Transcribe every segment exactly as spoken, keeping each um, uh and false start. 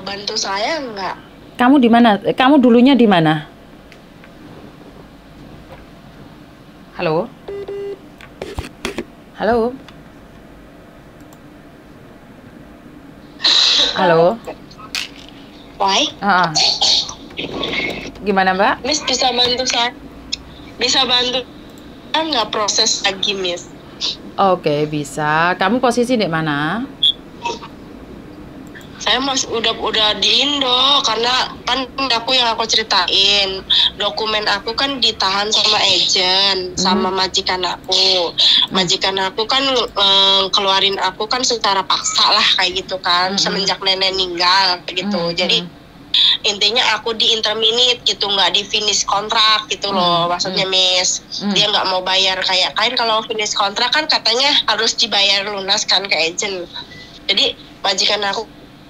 bantu saya nggak? Kamu di mana? Kamu dulunya di mana? Halo? Halo? Halo? Why? Ah, ah. Gimana, Mbak? Miss bisa bantu saya? Bisa bantu nggak proses lagi, Miss? Oke, bisa. Kamu posisi di mana? Saya masih udah udah di Indo karena kan aku yang aku ceritain dokumen aku kan ditahan sama agent sama Mhm. majikan aku. Majikan aku kan eh, keluarin aku kan secara paksa lah kayak gitu kan Mhm. semenjak nenek meninggal kayak gitu. Mhm. Jadi intinya aku di interminate gitu, nggak di finish kontrak gitu loh, Mhm. maksudnya Miss. Mhm. Dia nggak mau bayar kayak kain kalau finish kontrak kan katanya harus dibayar lunas kan ke agent. Jadi majikan aku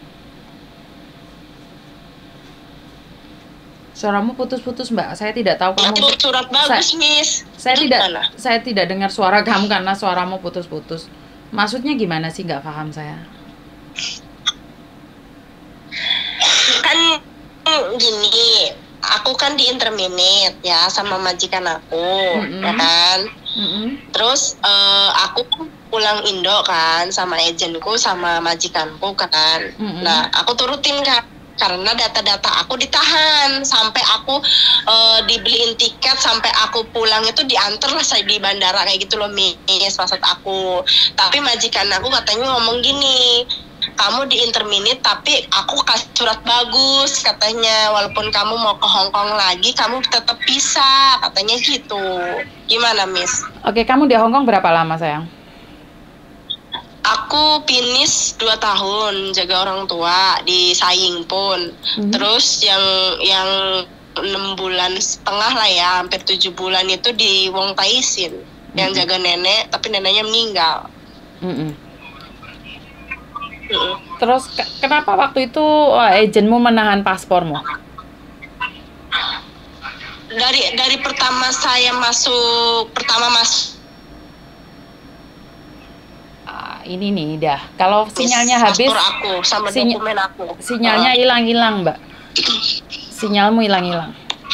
Suaramu putus-putus, Mbak. Saya tidak tahu kamu. itu surat bagus, Sa- Miss. Saya Itu tidak gimana? saya tidak dengar suara kamu karena suaramu putus-putus. Maksudnya gimana sih? Nggak paham saya. Kan gini, aku kan di interminate ya sama majikan aku, Mm-mm. ya kan. Mm-mm. Terus eh, aku pulang Indo kan sama agentku sama majikanku kan. Mm-mm. Nah, aku turutin kan karena data-data aku ditahan sampai aku eh, dibeliin tiket sampai aku pulang itu diantar lah saya di bandara kayak gitu loh, Miss, maksud aku. Tapi majikan aku katanya ngomong gini, kamu di interminate tapi aku kasih surat bagus katanya, walaupun kamu mau ke Hong Kong lagi kamu tetap bisa katanya gitu. Gimana, Miss? Oke, kamu di Hong Kong berapa lama, sayang? Aku finish dua tahun jaga orang tua di Saying pun. Mhm. Terus yang yang enam bulan setengah lah ya, hampir tujuh bulan itu di Wong Tai Sin yang Mhm. jaga nenek, tapi neneknya meninggal. Mm-mm. Mm-mm. Terus ke- kenapa waktu itu eh, agentmu menahan paspormu? Dari dari pertama saya masuk pertama masuk Ah, ini nih, dah. Kalau sinyalnya habis, paspor aku sama sinya- dokumen aku. sinyalnya Ah. hilang-hilang, Mbak. Sinyalmu hilang-hilang.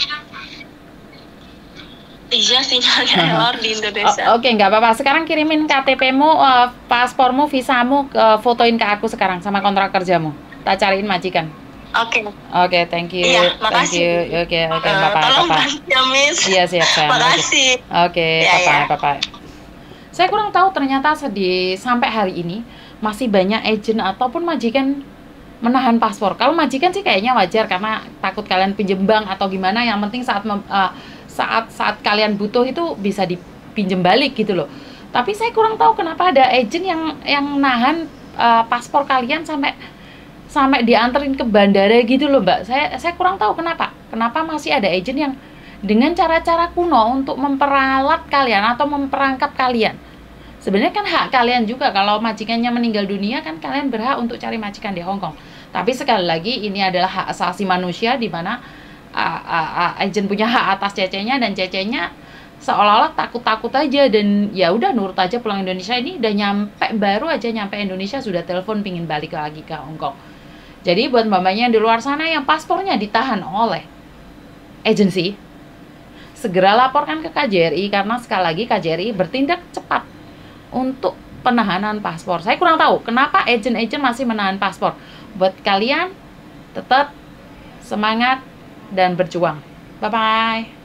Iya, sinyalnya error di Indonesia. O- Oke, nggak apa-apa. Sekarang kirimin K T P-mu, eh, paspormu, visamu, ke fotoin ke aku sekarang sama kontrak kerjamu. Tak cariin majikan. Oke. Oke, thank you. Iya, Thank makasih. you. Oke, oke, Eh, bye-bye, tolong bye-bye. bantu ya, Miss. Iya, siap, sayang. Oke. Makasih. Oke, Iya, bye-bye, iya. bye-bye. Saya kurang tahu ternyata di sampai hari ini masih banyak agent ataupun majikan menahan paspor. Kalau majikan sih kayaknya wajar karena takut kalian pinjem bank atau gimana. Yang penting saat mem- eh, saat saat kalian butuh itu bisa dipinjem balik gitu loh. Tapi saya kurang tahu kenapa ada agent yang yang nahan eh, paspor kalian sampai sampai dianterin ke bandara gitu loh, Mbak. Saya saya kurang tahu kenapa. Kenapa masih ada agent yang dengan cara-cara kuno untuk memperalat kalian atau memperangkap kalian. Sebenarnya kan hak kalian juga, kalau majikannya meninggal dunia kan kalian berhak untuk cari majikan di Hong Kong. Tapi sekali lagi ini adalah hak asasi manusia di mana uh, uh, uh, agent punya hak atas cecenya dan cecenya seolah-olah takut-takut aja dan ya udah nurut aja pulang Indonesia. Ini udah nyampe, baru aja nyampe Indonesia sudah telepon pingin balik lagi ke Hong Kong. Jadi buat mbak-mbaknya yang di luar sana yang paspornya ditahan oleh agensi, segera laporkan ke K J R I karena sekali lagi K J R I bertindak cepat untuk penahanan paspor. Saya kurang tahu kenapa agen-agen masih menahan paspor. Buat kalian tetap semangat dan berjuang. Bye bye.